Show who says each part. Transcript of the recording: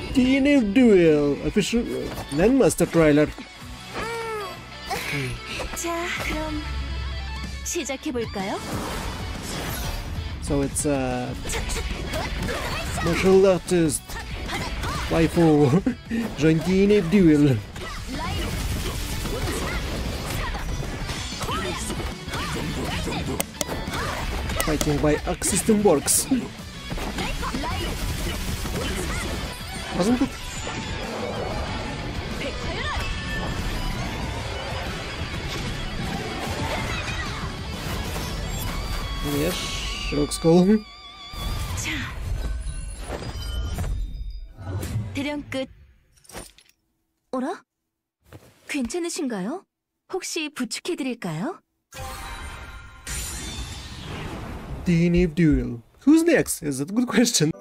Speaker 1: DNF DUEL official Nen Master trailer.
Speaker 2: 자, 그럼 시작해 볼까요?
Speaker 1: So it's martial artist waifu join DNF DUEL. Fighting by Arc System Works. Wasn't it? Yes, looks cool.
Speaker 2: 자, 대련 끝. 어라? 괜찮으신가요? 혹시 부축해드릴까요?
Speaker 1: DNF DUEL. Who's next? Is that a good question?